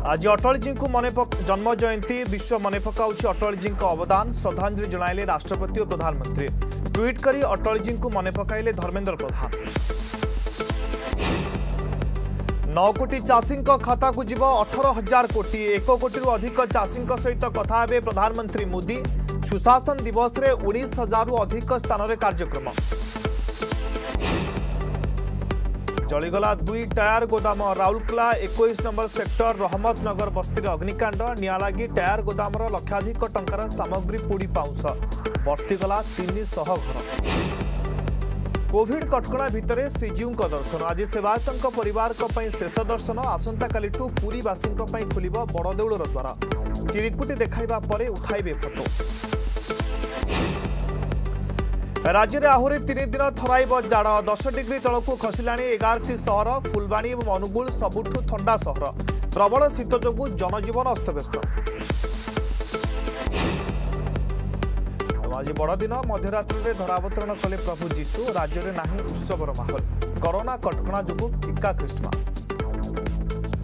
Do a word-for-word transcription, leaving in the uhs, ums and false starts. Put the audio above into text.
आज अटल जी को मन जन्म जयंती विश्व मन पकाउछि अटल जी अवदान श्रद्धांजलि जणाइले राष्ट्रपति और प्रधानमंत्री। ट्वीट करी अटल जी को मन पकाइले धर्मेंद्र प्रधान। नौ कोटी चाषी खाता को जीव अठारह हजार कोटी एक कोटी अधिक चाषी सहित कथा हेबे प्रधानमंत्री मोदी। सुशासन दिवस रे उन्नीस हजार अधिक स्थान में कार्यक्रम। जलीगला दुई टायर गोदाम राउरकेला इक्कीस नंबर सेक्टर रहमतनगर बस्ती अग्निकांड निया लगी टायर गोदाम लक्षाधिक टंकार सामग्री पोड़ी पाउंस बर्तीगला तीन सौ घर। कोविड कटकणा भितर श्रीजीव दर्शन आज सेवायत परिवार शेष दर्शन आसंता कालिठू पुरीवासी खोल बड़देउलर द्वार चिरिकुटी देखा पर उठाइबे फोटो। राज्य में आहरी तीन दिन थराइब जाड़ दस डिग्री तलक खसला एगारटी सहर फुलबाणी और अनुगुल सबुठ ठंडा सहर प्रबल शीत जो जनजीवन अस्तव्यस्त। आज बड़दिन मध्यरात्रि में धरावतरण कले प्रभु जीशु राज्य में नाही उत्सवर माहौल कोरोना कटकणा जो फिका क्रिसमस।